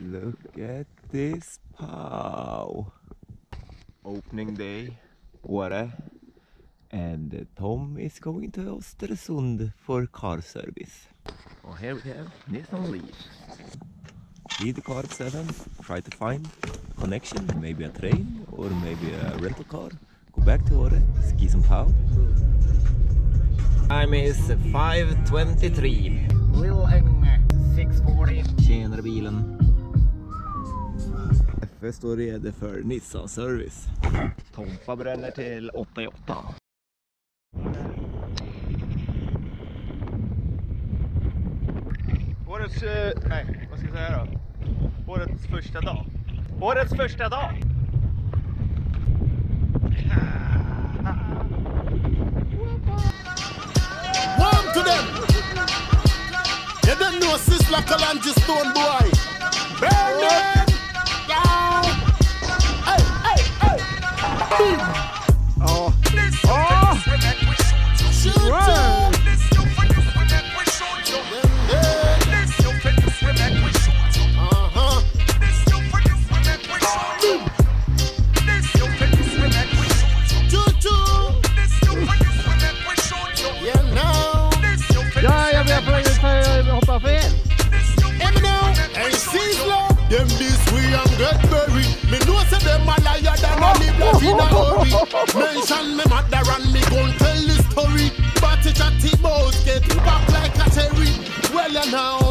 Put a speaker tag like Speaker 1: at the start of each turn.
Speaker 1: Look at this pow. Opening day, Åre, and Tom is going to Östersund for car service. Oh, here we have Nissan Leaf. Leave the car at 7, try to find connection, maybe a train or maybe a rental car. Go back to Åre, ski some pow. Time is 5:23.
Speaker 2: Wilhelm 640.
Speaker 1: Tjenare bilen. FF står redo för Nissan service. Tompa bränner till 88.
Speaker 2: Årets, nej, vad ska jag säga då? Årets första dag. Årets första dag!
Speaker 3: Warm to them! You don't know Sisla Kalanji Stone boy! Burn them! Down! Hey, hey, hey! Oh! Oh! Shoot them!
Speaker 2: Hoppa fel!
Speaker 3: Them this way and get buried. Me know say them a liar than a live in a hurry. Mention me mother and me gon' tell the story. But it chatty bout get back like a cherry. Well you know